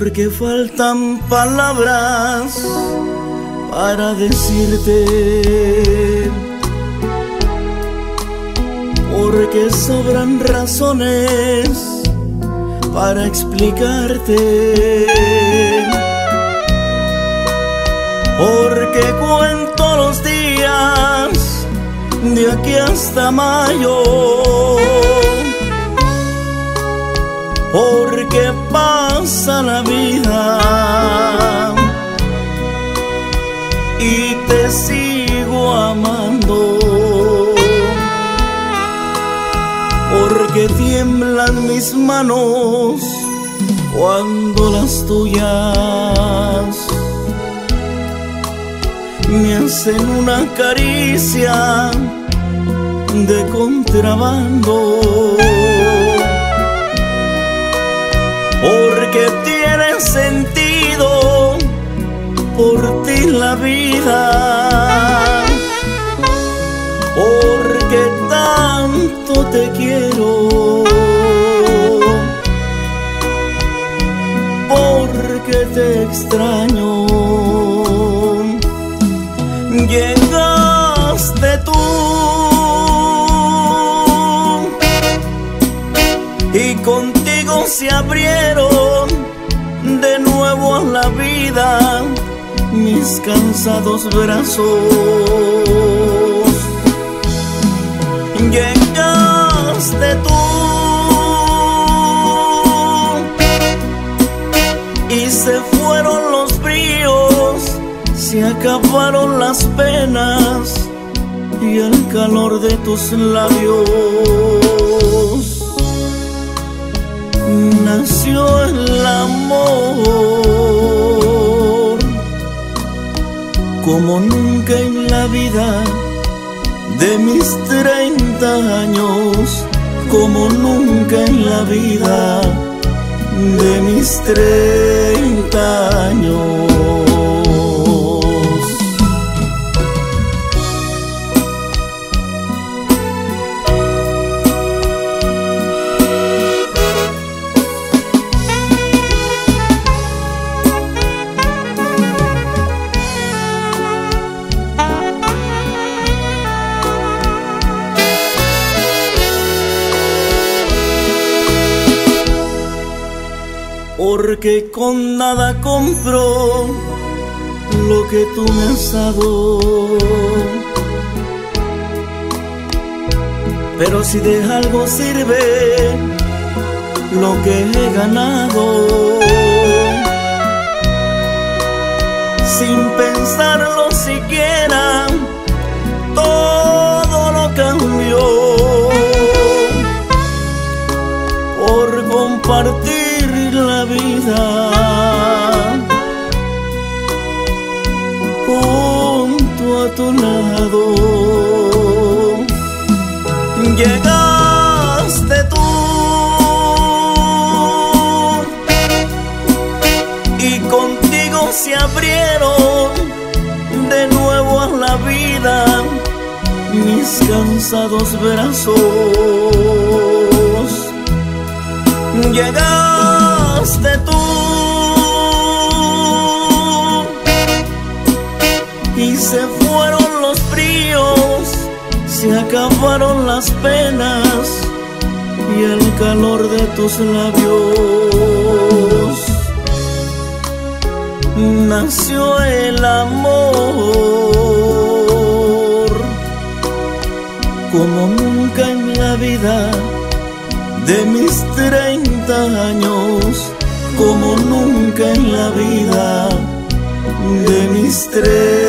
porque faltan palabras para decirte, porque sobran razones para explicarte, porque cuento los días de aquí hasta mayo, porque pasa la vida y te sigo amando, porque tiemblan mis manos cuando las tuyas me hacen una caricia de contrabando, porque tiene sentido por ti la vida, porque tanto te quiero, porque te extraño. Llegaste tú y contigo se abrieron de nuevo a la vida mis cansados brazos. Llegaste tú y se fueron los bríos, se acabaron las penas y el calor de tus labios. Nació el amor como nunca en la vida de mis 30 años, como nunca en la vida de mis 30 años. Porque con nada compro lo que tú me has dado, pero si de algo sirve lo que he ganado, sin pensarlo siquiera todo lo cambió por compartir la vida junto a tu lado. Llegaste tú y contigo se abrieron de nuevo a la vida mis cansados brazos. Llegaste tú y se fueron los fríos, se acabaron las penas y el calor de tus labios. Nació el amor como nunca en la vida de mis 30 años, como nunca en la vida de mis 30